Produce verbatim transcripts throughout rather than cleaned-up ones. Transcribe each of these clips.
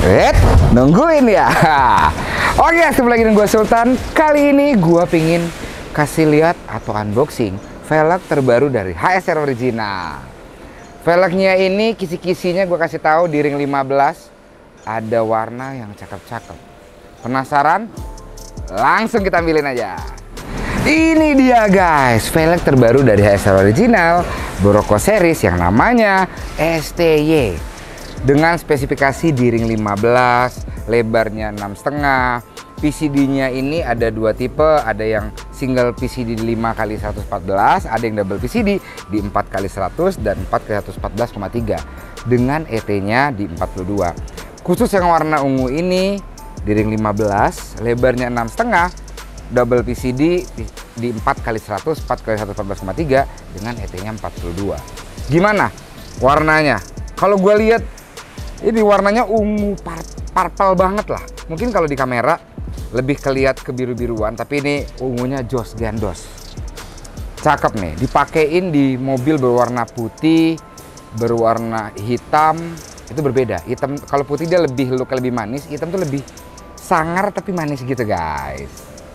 Eh, nungguin ya. Oke, ketemu lagi dengan gue Sultan. Kali ini gue pingin kasih lihat atau unboxing velg terbaru dari H S R Original. Velgnya ini kisi-kisinya gue kasih tahu di ring lima belas ada warna yang cakep-cakep. Penasaran? Langsung kita ambilin aja. Ini dia guys, velg terbaru dari H S R Original Boroko series yang namanya S T Y. Dengan spesifikasi di ring lima belas, lebarnya enam koma lima. P C D-nya ini ada dua tipe, ada yang single P C D lima kali seratus empat belas, ada yang double P C D di empat kali seratus dan empat kali seratus empat belas koma tiga dengan E T-nya di empat puluh dua. Khusus yang warna ungu ini di ring lima belas, lebarnya enam koma lima, double P C D di empat kali seratus, empat kali seratus empat belas koma tiga dengan E T-nya empat puluh dua. Gimana warnanya? Kalau gue lihat ini warnanya ungu par purple banget lah. Mungkin kalau di kamera lebih kelihat kebiru-biruan, tapi ini ungunya jos gandos. Cakep nih, dipakein di mobil berwarna putih, berwarna hitam, itu berbeda. Hitam kalau putih dia lebih look lebih manis, hitam tuh lebih sangar tapi manis gitu guys.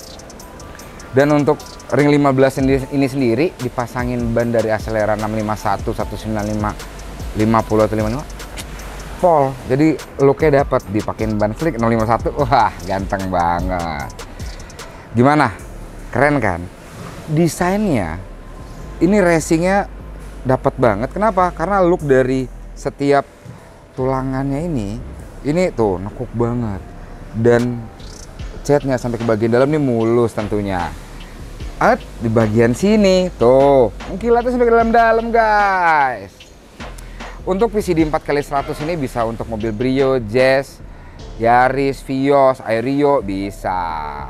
Dan untuk ring lima belas ini, ini sendiri dipasangin ban dari Acelera enam lima satu, seratus sembilan puluh lima, lima puluh atau lima puluh lima Pol, jadi looknya dapat, dipakein ban flick nol lima satu. Wah, ganteng banget. Gimana? Keren kan? Desainnya ini racingnya dapat banget. Kenapa? Karena look dari setiap tulangannya ini ini tuh nekuk banget, dan catnya sampai ke bagian dalam ini mulus tentunya. At di bagian sini tuh mengkilatnya sampai ke dalam-dalam guys. Untuk P C D empat kali seratus ini bisa untuk mobil Brio, Jazz, Yaris, Vios, Aerio bisa.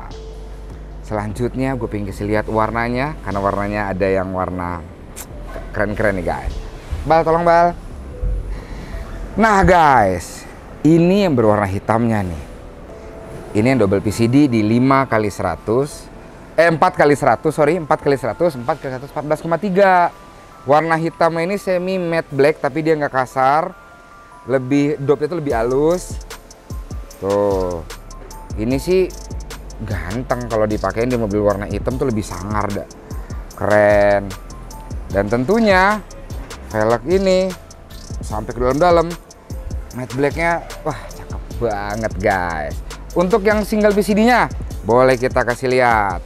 Selanjutnya gue pengen kasih lihat warnanya, karena warnanya ada yang warna keren-keren nih guys. Bal, tolong Bal. Nah guys, ini yang berwarna hitamnya nih. Ini yang double P C D di lima kali seratus, eh empat kali seratus, sorry, empat kali seratus, empat kali seratus empat belas koma tiga. Warna hitamnya ini semi matte black, tapi dia nggak kasar, lebih dopnya itu lebih halus. Tuh, ini sih ganteng kalau dipakein di mobil warna hitam tuh lebih sangar dah, keren. Dan tentunya velg ini sampai ke dalam-dalam, matte blacknya, wah cakep banget guys. Untuk yang single P C D-nya, boleh kita kasih lihat.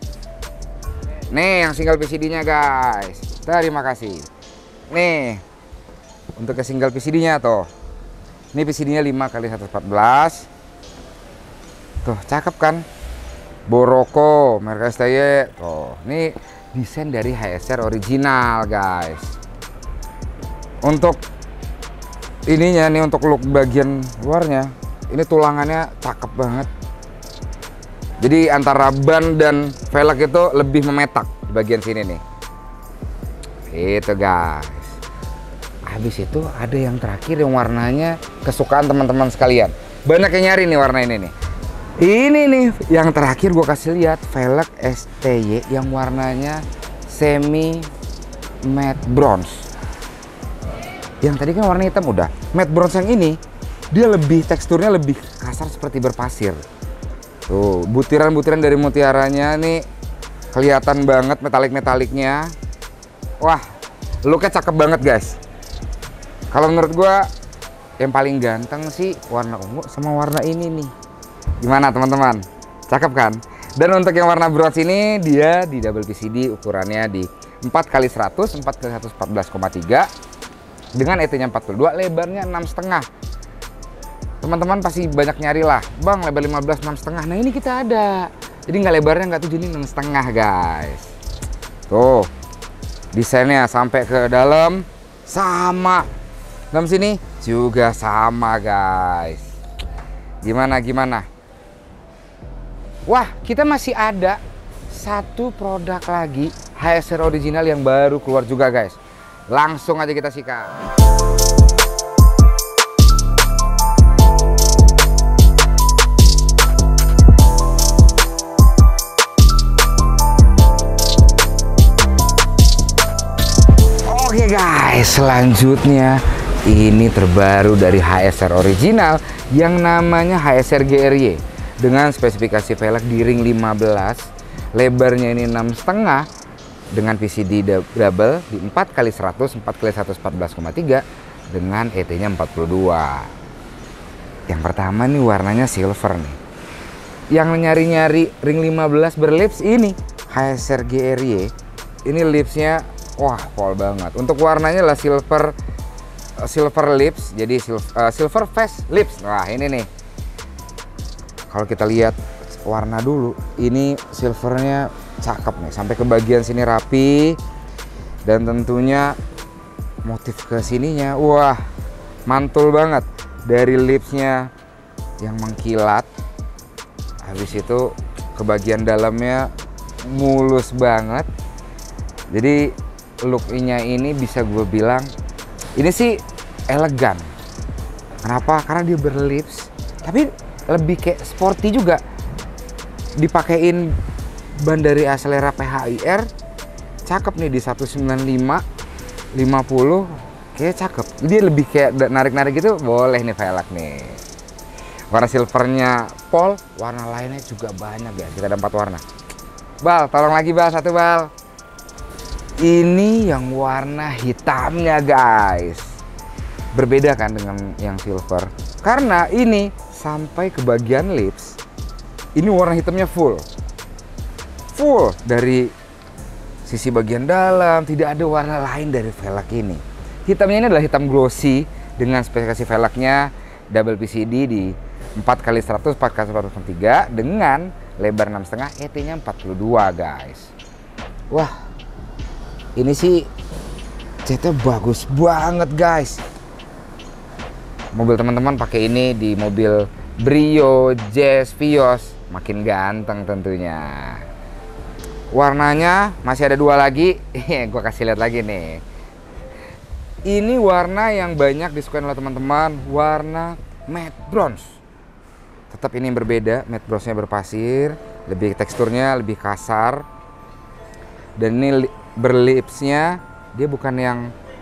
Nih yang single P C D-nya guys. Terima kasih. Nih untuk ke single P C D-nya tuh. Ini P C D-nya lima kali seratus empat belas. Tuh, cakep kan? Boroko, merek S T Y. Tuh, ini desain dari H S R Original, guys. Untuk ininya nih, untuk look bagian luarnya, ini tulangannya cakep banget. Jadi antara ban dan velg itu lebih memetak di bagian sini nih. Itu guys. Habis itu ada yang terakhir yang warnanya kesukaan teman-teman sekalian. Banyak yang nyari nih warna ini nih. Ini nih yang terakhir gue kasih lihat, velg S T Y yang warnanya semi matte bronze. Yang tadi kan warna hitam udah. Matte bronze yang ini dia lebih teksturnya lebih kasar seperti berpasir. Tuh, butiran-butiran dari mutiaranya nih kelihatan banget metalik-metaliknya. Wah, looknya cakep banget guys. Kalau menurut gua yang paling ganteng sih warna ungu sama warna ini nih. Gimana teman-teman? Cakep kan? Dan untuk yang warna bronze ini dia di double P C D, ukurannya di empat kali seratus, empat kali seratus empat belas koma tiga dengan E T-nya empat puluh dua, lebarnya enam koma lima. Teman-teman pasti banyak nyari lah, Bang, lebar lima belas enam koma lima. Nah, ini kita ada. Jadi nggak lebarnya nggak tujuh, ini enam koma lima guys. Tuh. Desainnya sampai ke dalam sama, dalam sini juga sama guys. Gimana gimana? Wah, kita masih ada satu produk lagi H S R Original yang baru keluar juga guys. Langsung aja kita sikat. Oke guys, selanjutnya Ini terbaru dari H S R original yang namanya H S R G R Y dengan spesifikasi velg di ring lima belas, lebarnya ini enam koma lima dengan P C D double di empat kali seratus, empat kali seratus empat belas koma tiga dengan E T-nya empat puluh dua. Yang pertama nih warnanya silver nih. Yang nyari-nyari ring lima belas berlips ini H S R G R Y. Ini lipsnya wah pol banget. Untuk warnanya lah silver silver lips, jadi silver, uh, silver face lips. Nah ini nih, kalau kita lihat warna dulu, ini silvernya cakep nih, sampai ke bagian sini rapi, dan tentunya motif ke sininya, wah mantul banget. Dari lipsnya yang mengkilat, habis itu ke bagian dalamnya mulus banget. Jadi looknya ini bisa gue bilang ini sih elegan. Kenapa? Karena dia berlips, tapi lebih kayak sporty juga. Dipakein ban dari Axelera P H I R, cakep nih di seratus sembilan puluh lima, lima puluh, kayak cakep. Dia lebih kayak narik-narik gitu, boleh nih velg nih. Warna silvernya pol, warna lainnya juga banyak ya. Kita ada empat warna. Bal, tolong lagi Bal, satu Bal. Ini yang warna hitamnya guys. Berbeda kan dengan yang silver, karena ini sampai ke bagian lips ini warna hitamnya full full dari sisi bagian dalam. Tidak ada warna lain dari velg ini. Hitamnya ini adalah hitam glossy dengan spesifikasi velgnya double P C D di empat kali seratus, empat kali seratus tiga dengan lebar enam koma lima, E T-nya empat puluh dua guys. Wah, ini sih catnya bagus banget guys. Mobil teman-teman pakai ini di mobil Brio, Jazz, Vios, makin ganteng tentunya. Warnanya masih ada dua lagi, gue kasih lihat lagi nih. Ini warna yang banyak disukai oleh teman-teman, warna matte bronze. Tetap ini yang berbeda, matte bronze-nya berpasir, lebih teksturnya lebih kasar. Dan ini berlipsnya dia bukan yang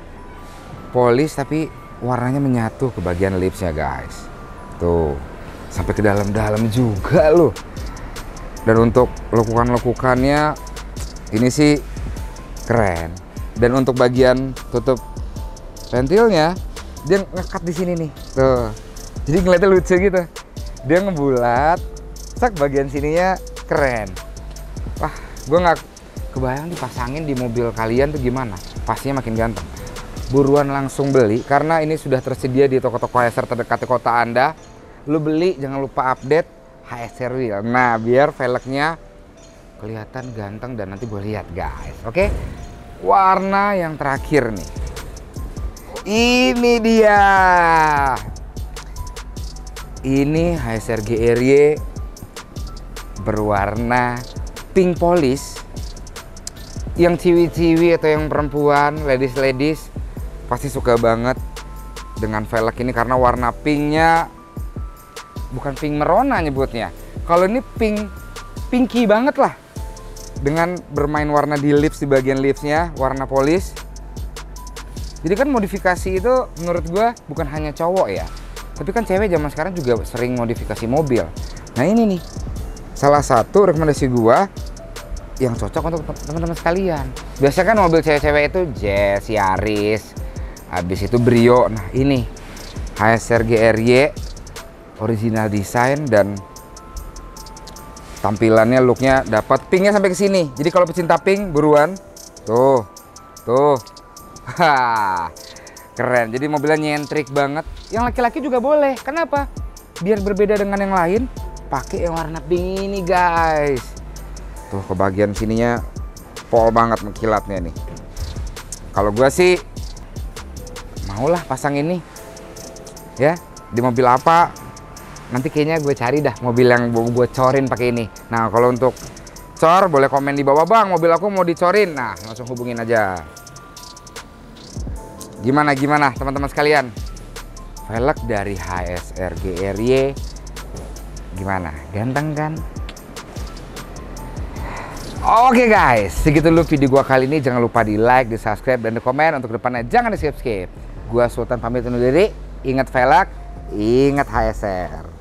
polis, tapi warnanya menyatu ke bagian lipsnya guys. Tuh, sampai ke dalam-dalam juga loh. Dan untuk lekukan-lekukannya ini sih keren. Dan untuk bagian tutup ventilnya dia ngekat di sini nih. Tuh. Jadi ngeliatnya lucu gitu. Dia ngebulat, sak bagian sininya keren. Wah, gue nggak kebayang dipasangin di mobil kalian tuh gimana. Pastinya makin ganteng. Buruan langsung beli karena ini sudah tersedia di toko-toko H S R terdekat di kota Anda. Lu beli jangan lupa update H S R Wheel. Nah, biar velgnya kelihatan ganteng dan nanti boleh lihat guys. Oke. Warna yang terakhir nih. Ini dia. Ini H S R G R Y berwarna pink polish. Yang ciwi-ciwi atau yang perempuan, ladies-ladies pasti suka banget dengan velg ini karena warna pinknya bukan pink merona nyebutnya. Kalau ini pink pinky banget lah. Dengan bermain warna di lips, di bagian lipsnya warna polish. Jadi kan modifikasi itu menurut gua bukan hanya cowok ya, tapi kan cewek zaman sekarang juga sering modifikasi mobil. Nah ini nih salah satu rekomendasi gua yang cocok untuk teman-teman sekalian. Biasanya kan mobil cewek-cewek itu Jazz, Yaris, habis itu Brio. Nah ini H S R G R Y original design dan tampilannya, looknya dapat. Pinknya sampai ke sini. Jadi kalau pecinta pink buruan. Tuh, tuh, ha, keren. Jadi mobilnya nyentrik banget. Yang laki-laki juga boleh. Kenapa? Biar berbeda dengan yang lain. Pakai yang warna pink ini guys. Tuh ke bagian sininya pol banget mengkilatnya nih. Kalau gue sih maulah pasang ini ya di mobil apa, nanti kayaknya gue cari dah mobil yang gue corin pakai ini. Nah kalau untuk cor boleh komen di bawah, bang mobil aku mau dicorin. Nah langsung hubungin aja. Gimana gimana teman-teman sekalian, velg dari H S R G R Y gimana, ganteng kan? Oke guys, segitu dulu video gua kali ini. Jangan lupa di like, di subscribe, dan di komen. Untuk depannya jangan di skip-skip. Gua Sultan pamit undur diri. Ingat velg, ingat H S R.